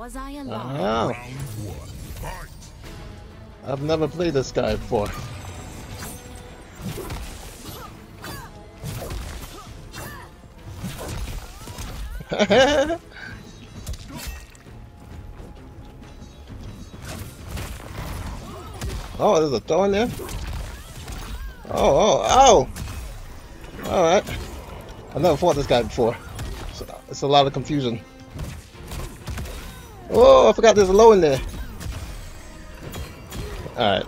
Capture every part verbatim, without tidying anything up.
Was I alive? Oh. I've never played this guy before. Oh, there's a throw in there? Oh, oh, oh! Alright. I've never fought this guy before. It's, it's a lot of confusion. Oh, I forgot there's a low in there. Alright.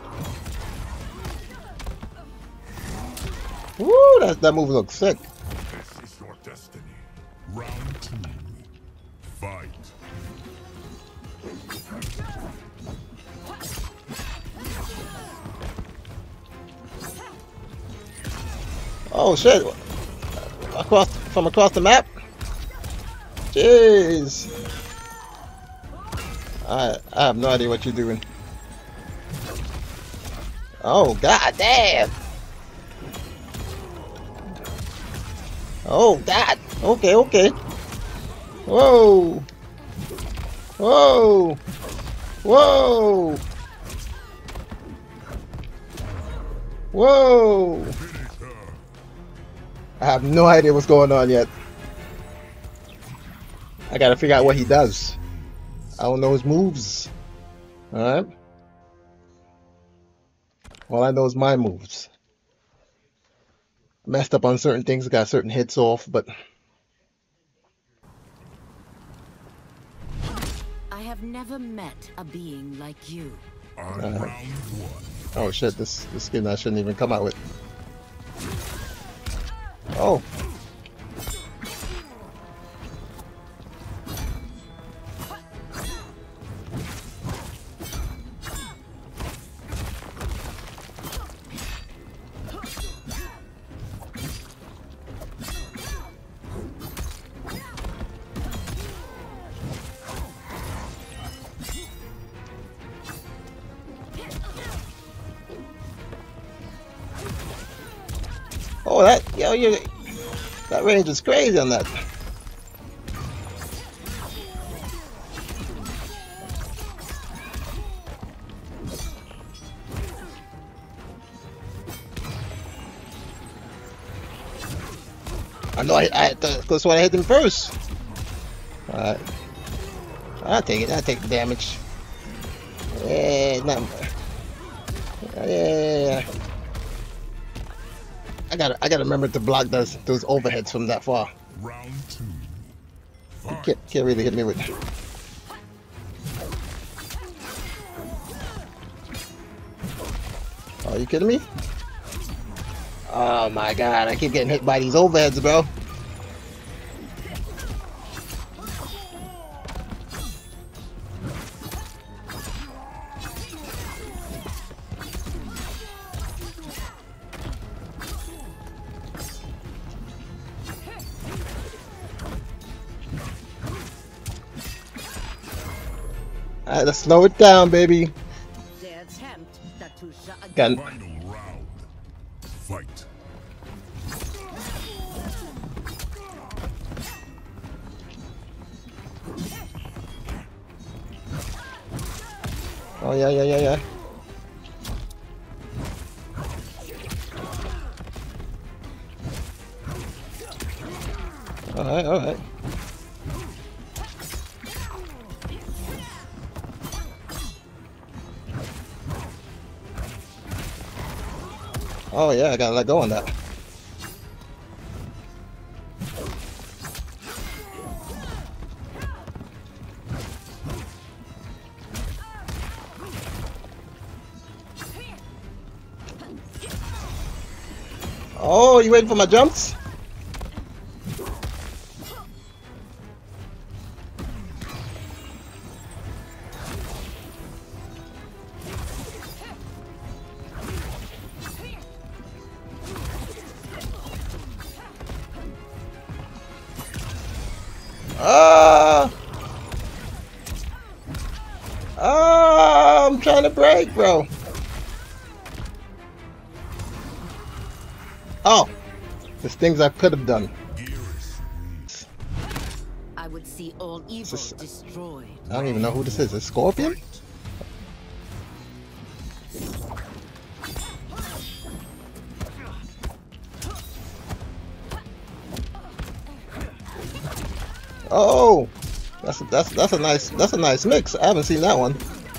Woo, that, that move looks sick. This is your destiny. Round two. Fight. Oh shit! Across from across the map. Jeez. I I have no idea what you're doing. Oh god damn! Oh god. Okay, okay. Whoa. Whoa. Whoa. Whoa. I have no idea what's going on yet. I gotta figure out what he does. I don't know his moves. Alright. All I know is my moves. Messed up on certain things, got certain hits off, but I have never met a being like you. On Uh, round one. oh shit, this this skin I shouldn't even come out with. Oh. Oh, that yo, you that range is crazy on that. I know I, I that's why I hit him first. Alright. I'll take it, I'll take the damage. Yeah, nothing. Yeah, yeah, yeah. I gotta, I gotta remember to block those those overheads from that far. Round two. You Fight. can't, can't really hit me with. Are you kidding me? Oh my god, I keep getting hit by these overheads, bro. Alright, let's slow it down, baby. Gun. Final round. Fight. Oh yeah, yeah, yeah, yeah. Alright, alright. Oh yeah, I gotta let go on that. Oh, you waiting for my jumps? Ah! Ah! I'm trying to break, bro. Oh, there's things I could have done. I would and see all evil This is- destroyed. I don't even know who this is. A Scorpion? Oh, that's a, that's that's a nice that's a nice mix. I haven't seen that one.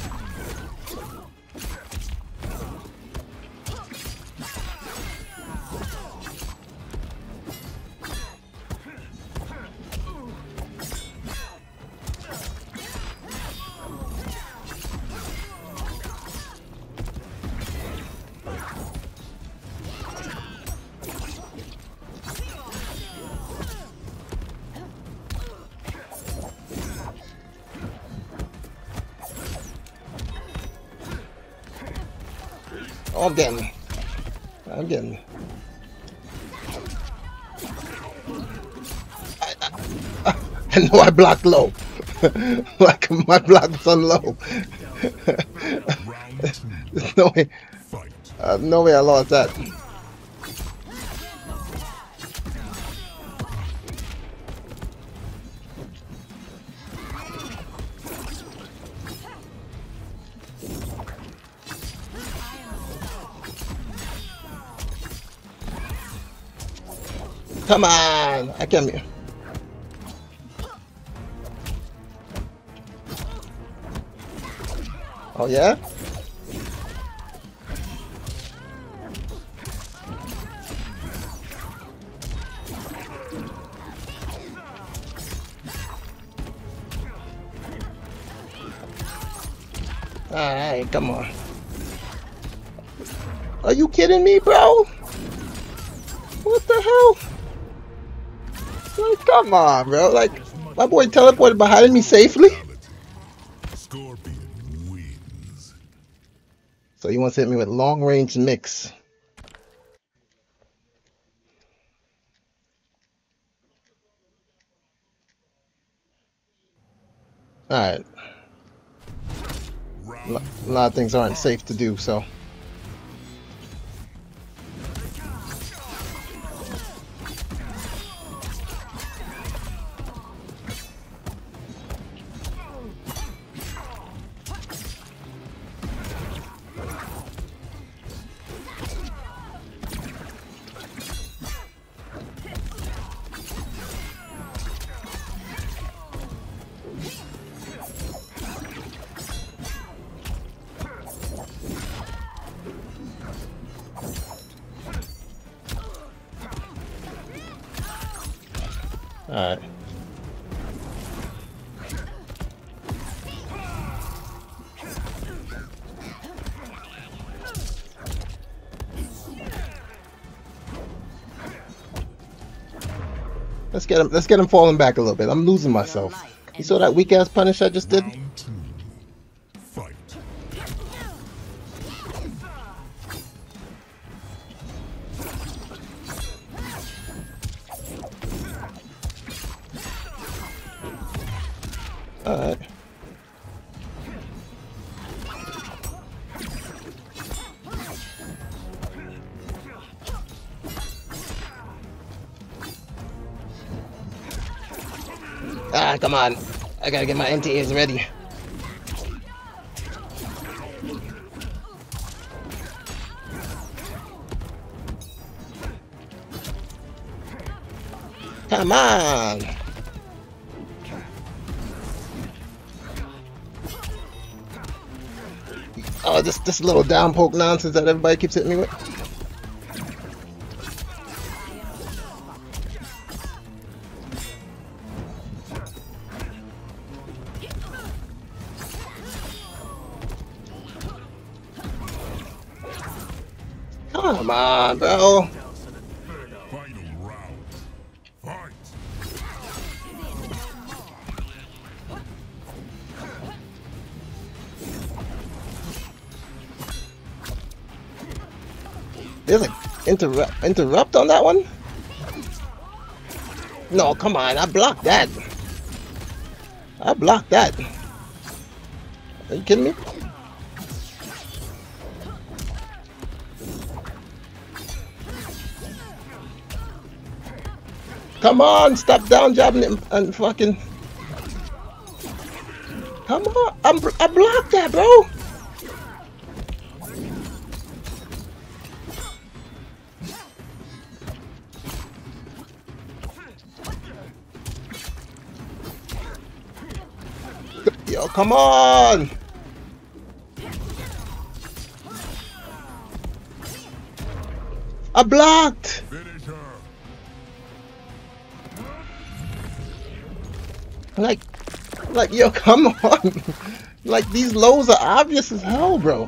Oh, I'm getting, I'm getting. I, I, I know I blocked low. Like my block was on low. There's no way. Uh, no way I lost that. Come on! I can't. Oh yeah? Alright, come on. Are you kidding me, bro? What the hell? Like, come on, bro. Like, my boy teleported behind me safely. Scorpion wins. So he wants to hit me with long range mix. Alright. A lot of things aren't safe to do, so. Alright. Let's get him let's get him falling back a little bit. I'm losing myself. You saw that weak ass punish I just did? Round two. Fight. Alright. Ah, come on. I gotta get my M T As ready. Come on. Oh, this this little down poke nonsense that everybody keeps hitting me with. Come on, bro. Final round. Fight. There's an interrupt interrupt on that one? No, come on, I blocked that. I blocked that. Are you kidding me? Come on, stop down jabbing it and fucking Come on, I'm, I blocked that, bro. Yo, come on. I blocked. Finish her. Like, like, yo, come on. Like, these lows are obvious as hell, bro.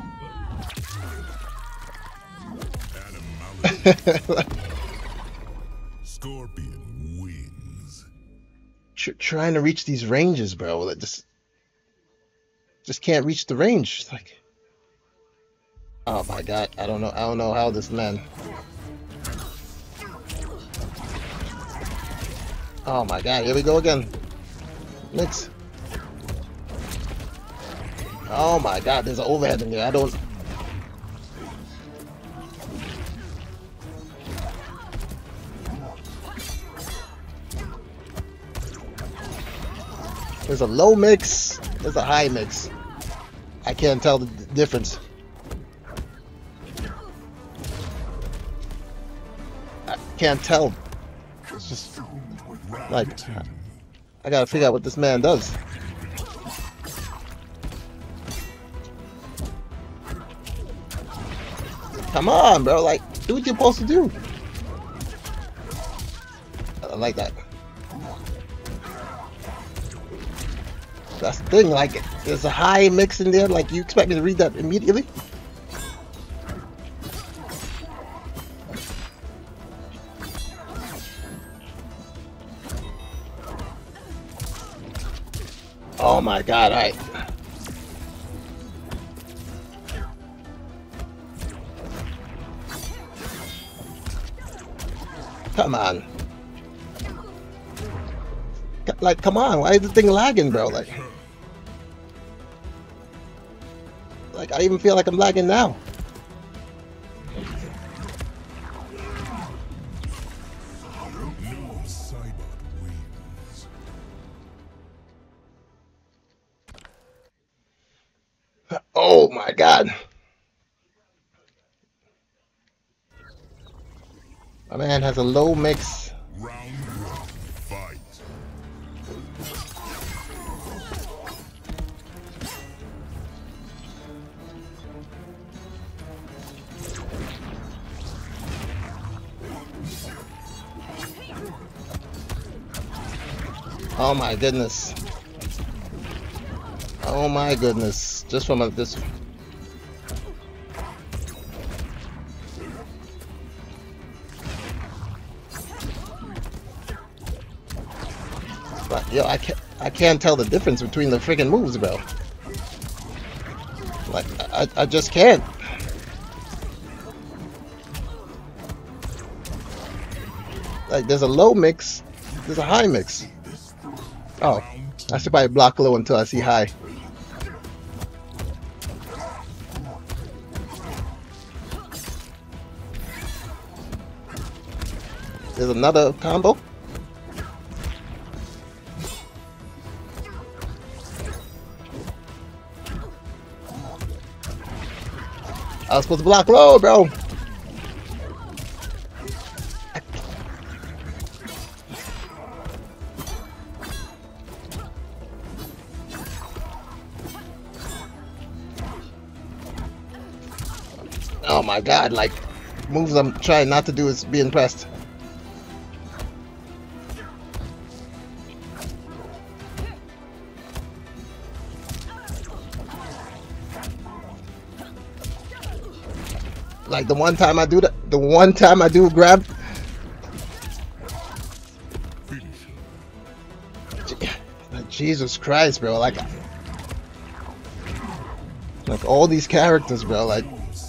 Scorpion wins. Tr trying to reach these ranges, bro. That just, just can't reach the range. It's like, oh my god, I don't know, I don't know how this man. Oh my god, here we go again. Next. Oh my god, there's an overhead in there. I don't. There's a low mix, there's a high mix. I can't tell the difference. I can't tell. It's just like, I gotta figure out what this man does. Come on, bro, like, do what you're supposed to do. I like that. That's the thing, like, there's a high mix in there, like, you expect me to read that immediately? Oh my god, alright. Come on. Like, come on, why is the thing lagging, bro? Like, like I even feel like I'm lagging now. Oh my god. My man has a low mix. Round one, fight. Oh my goodness. Oh my goodness. Just from a, this. But yo, I can't I can't tell the difference between the freaking moves, bro. Like I I just can't. Like there's a low mix, there's a high mix. Oh, I should probably block low until I see high. There's another combo. I was supposed to block low, bro. Oh my god, like moves I'm trying not to do is being pressed. Like the one time I do that, the one time I do grab. Jesus Christ, bro! Like, like all these characters, bro. Like,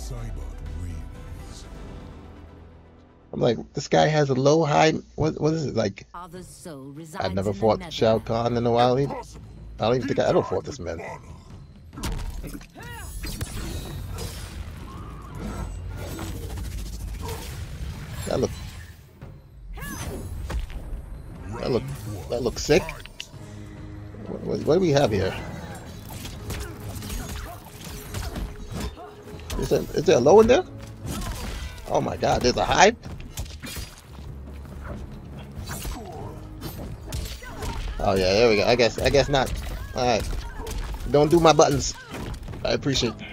I'm like, this guy has a low, high. What, what is it like? I've never fought Shao Kahn in a while. Either. I don't even think I ever fought this man. That look, that look, that looks sick. What, what, what do we have here? Is there, is there a low in there? Oh my god, there's a high? Oh yeah, there we go. I guess I guess not. Alright. Don't do my buttons. I appreciate it.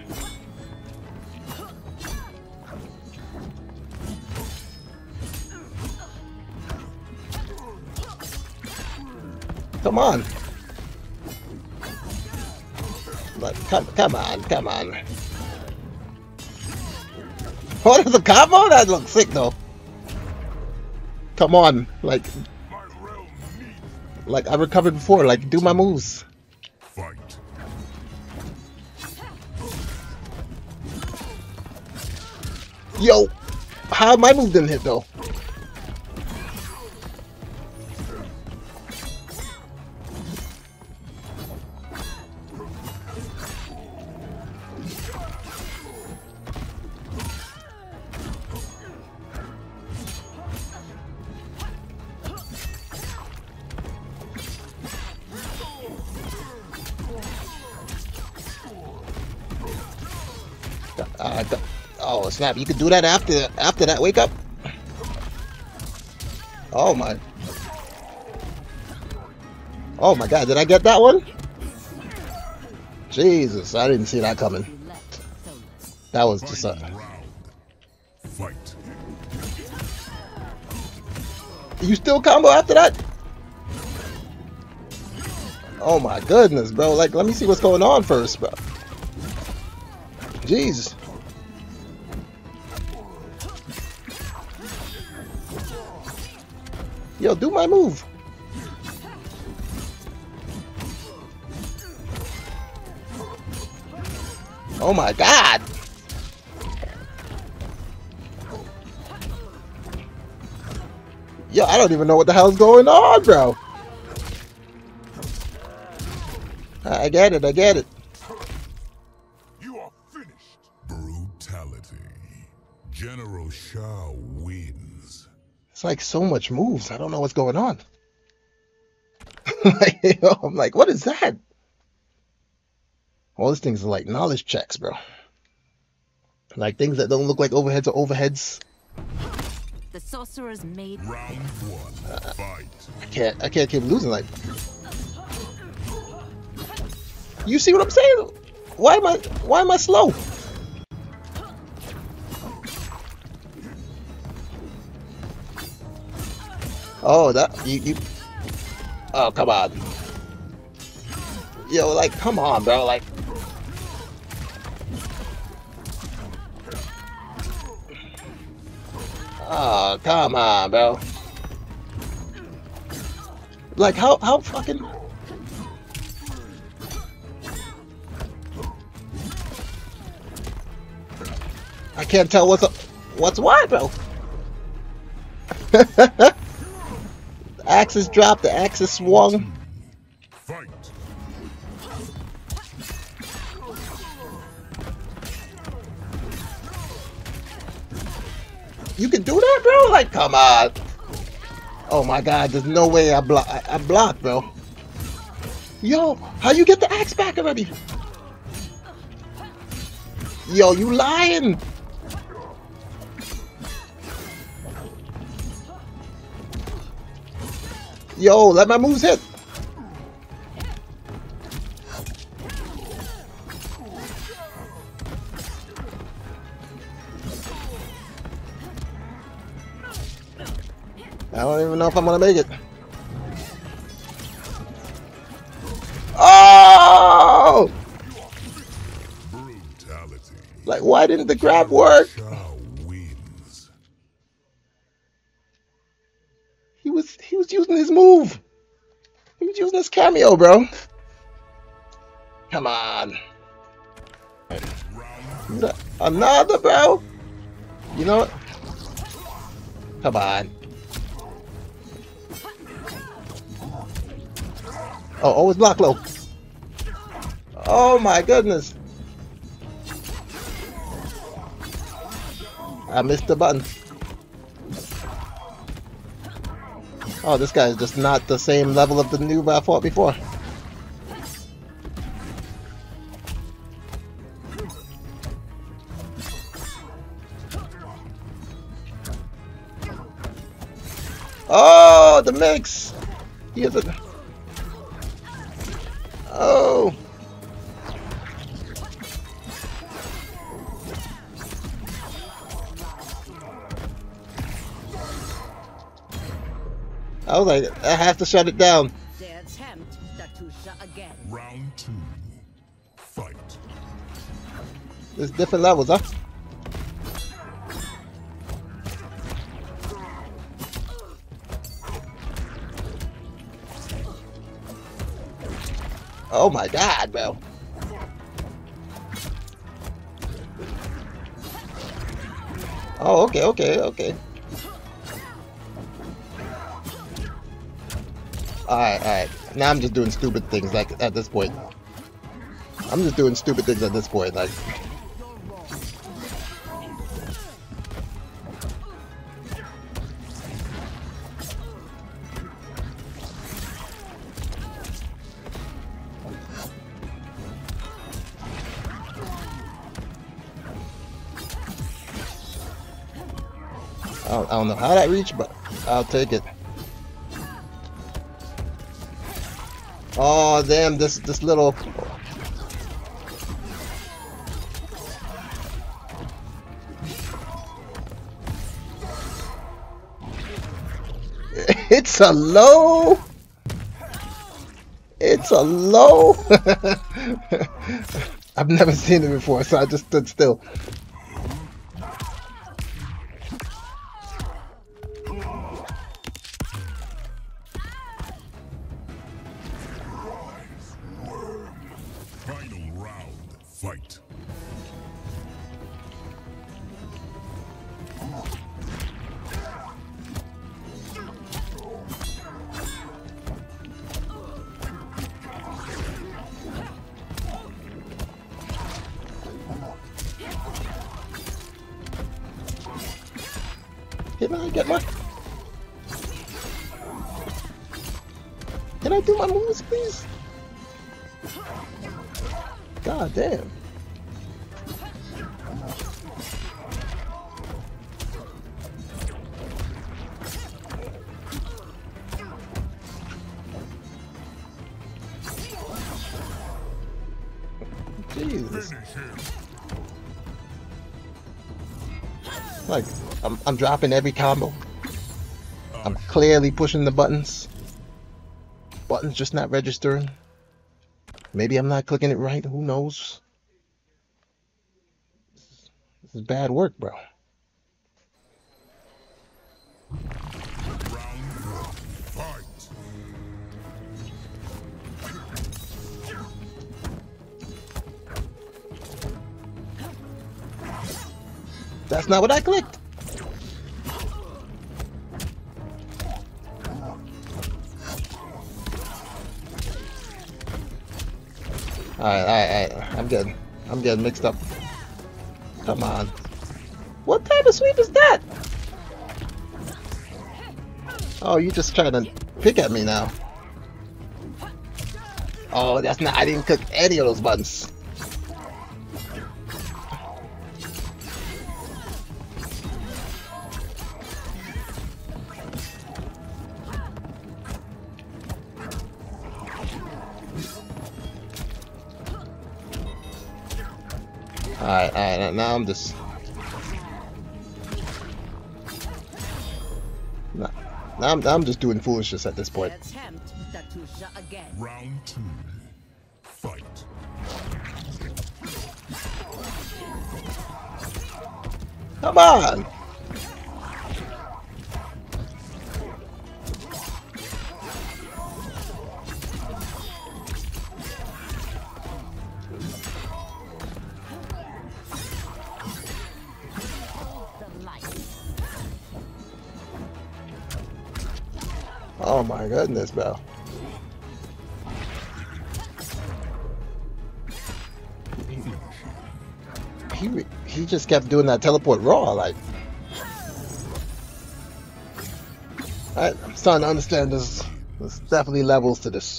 Come on. Like, come, come on, come on. What is the combo? That looks sick though. Come on, like, like I recovered before. Like, do my moves. Fight. Yo, how my move didn't hit though? Uh, oh snap! You could do that after after that wake up. Oh my! Oh my God! Did I get that one? Jesus! I didn't see that coming. That was just a. Fight. You still combo after that? Oh my goodness, bro! Like, let me see what's going on first, bro. Jeez. Yo, do my move. Oh my God. Yo, I don't even know what the hell's going on, bro. I get it, I get it. You are finished. Brutality. General Shao wins. It's like so much moves. I don't know what's going on. Like, you know, I'm like, what is that? All these things are like knowledge checks, bro. Like things that don't look like overheads or overheads. The sorcerer's made. Round one. Uh, Fight. I can't. I can't keep losing. Like, you see what I'm saying? Why am I? Why am I slow? Oh, that you, you. Oh, come on. Yo, like, come on, bro. Like, oh, come on, bro. Like, how, how fucking. I can't tell what's up, what's what, bro. The axis dropped, the axis swung. Fight. You can do that, bro? Like, come on. Oh my God, there's no way I block. I, I blocked, bro. Yo, how you get the axe back already? Yo, you lying? Yo, let my moves hit. I don't even know if I'm gonna make it. Oh! Brutality. Like, why didn't the grab work? Shao wins. He was he was using his move. He was using his cameo, bro. Come on. Another, bro. You know what? Come on. Oh, always block low. Oh my goodness. I missed the button. Oh, this guy is just not the same level of the noob I fought before. Oh, the mix. He has a. Oh. I was like, I have to shut it down. They attempt Datusha again. Round two. Fight. There's different levels, huh? Oh my God, bro. Oh, okay, okay, okay. Alright, alright. Now I'm just doing stupid things, like, at this point. I'm just doing stupid things at this point, like... I don't, I don't know how that reached, but I'll take it. Oh damn! This this little. It's a low. It's a low. I've never seen it before, so I just stood still. Final round. Fight. Can I get my... Can I do my moves, please? God damn. Jesus. Like, I'm, I'm dropping every combo. I'm clearly pushing the buttons. Buttons just not registering. Maybe I'm not clicking it right. Who knows? This is bad work, bro. That's not what I clicked. Alright, alright, alright. I'm getting, I'm getting mixed up. Come on. What type of sweep is that? Oh, you just trying to pick at me now. Oh, that's not, I didn't click any of those buttons. Alright, alright, now I'm just... Now, now, I'm, now I'm just doing foolishness at this point. Attempt Datusha again. Round two. Fight. Come on! Oh my goodness, bro. He, he, he just kept doing that teleport raw, like. I, I'm starting to understand this. There's definitely levels to this.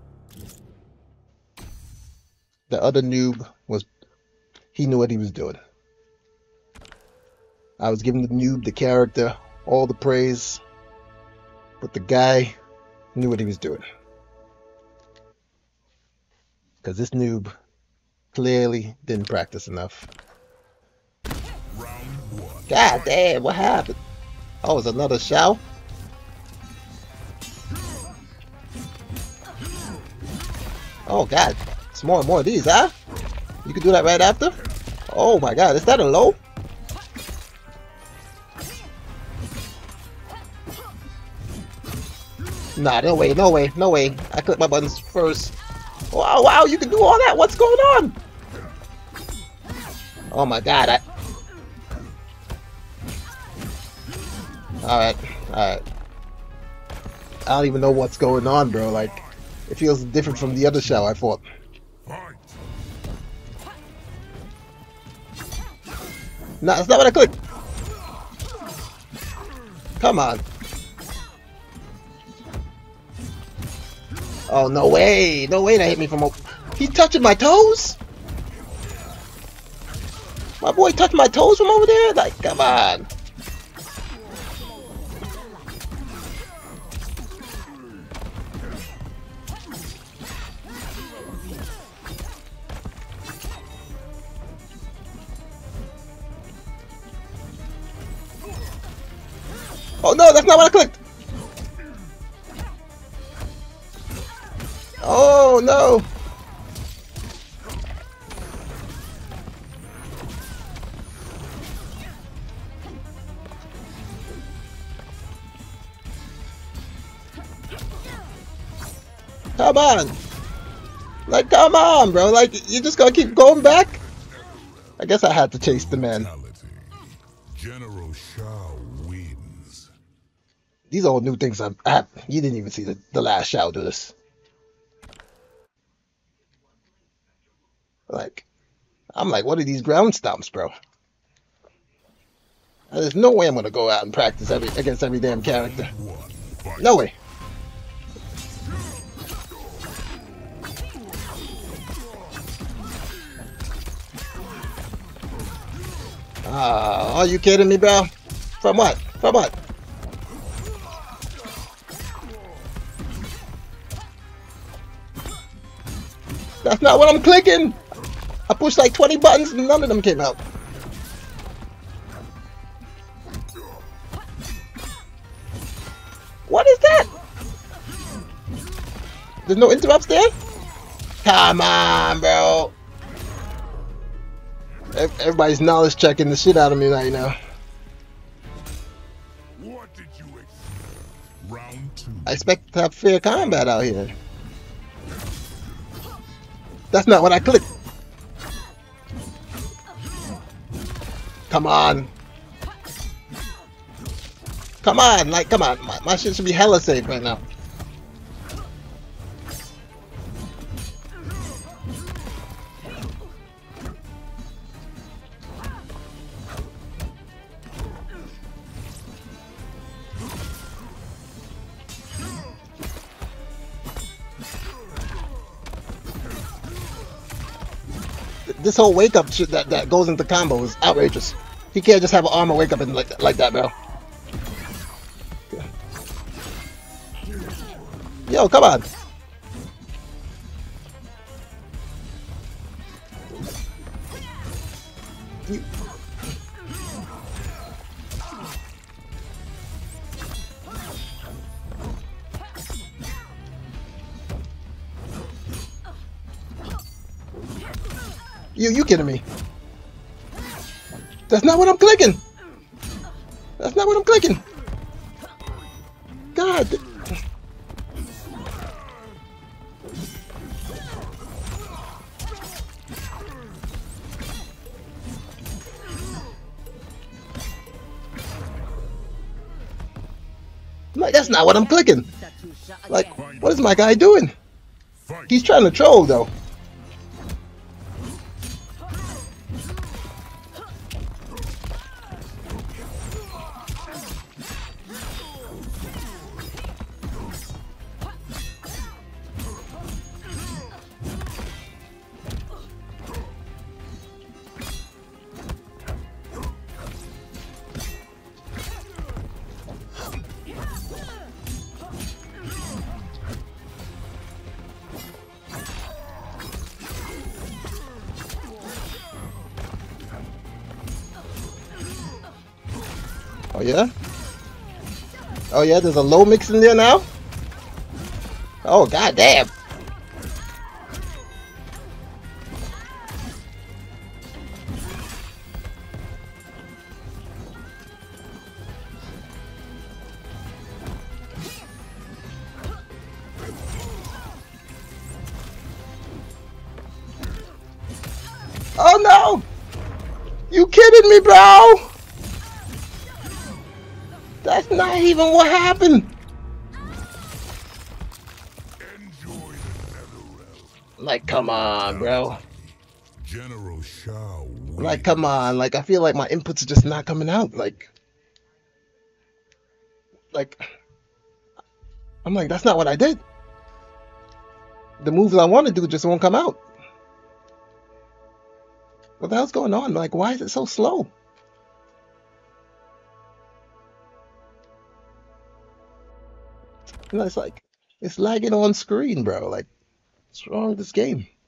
The other noob was, he knew what he was doing. I was giving the noob, the character, all the praise. But the guy knew what he was doing. Because this noob clearly didn't practice enough. Round one. God damn, what happened? Oh, it's another Shao? Oh god, it's more and more of these, huh? You can do that right after? Oh my god, is that a low? Nah, no way, no way, no way. I click my buttons first. Wow, wow, you can do all that. What's going on? Oh my god, I... Alright, alright. I don't even know what's going on, bro. Like, it feels different from the other Shao I fought. Fight. Nah, that's not what I clicked. Come on. Oh, no way. No way that hit me from over. He's touching my toes? My boy touched my toes from over there? Like, come on. Oh no, that's not what I clicked. Oh no. Come on. Like, come on, bro. Like, you just gonna keep going back? I guess I had to chase the man. General Shao wins. These are all new things. I'm, I, you didn't even see the, the last Shao do this. Like, I'm like, what are these ground stomps, bro? There's no way I'm gonna go out and practice every against every damn character. No way. Ah, are you kidding me, bro? From what? From what? That's not what I'm clicking. I pushed like twenty buttons and none of them came out. What is that? There's no interrupts there? Come on, bro. Everybody's knowledge checking the shit out of me right now. What did you expect? Round two. I expect to have fair combat out here. That's not what I clicked. Come on. Come on, like, come on. My, my shit should be hella safe right now. This whole wake up shit that, that goes into combo is outrageous. He can't just have an armor wake up and like, like that, bro. Yo, come on. You... You, you kidding me? That's not what I'm clicking. That's not what I'm clicking. God. Like, that's not what I'm clicking. Like, what is my guy doing? He's trying to troll, though. Oh yeah? Oh yeah, there's a low mix in there now? Oh goddamn. Oh no! You kidding me, bro? That's not even what happened. Like, come on, bro. General Shao. Like, come on. Like, I feel like my inputs are just not coming out. Like, like, I'm like, that's not what I did. The moves I want to do just won't come out. What the hell's going on? Like, why is it so slow? You know, it's like, it's lagging on screen, bro. Like, what's wrong with this game?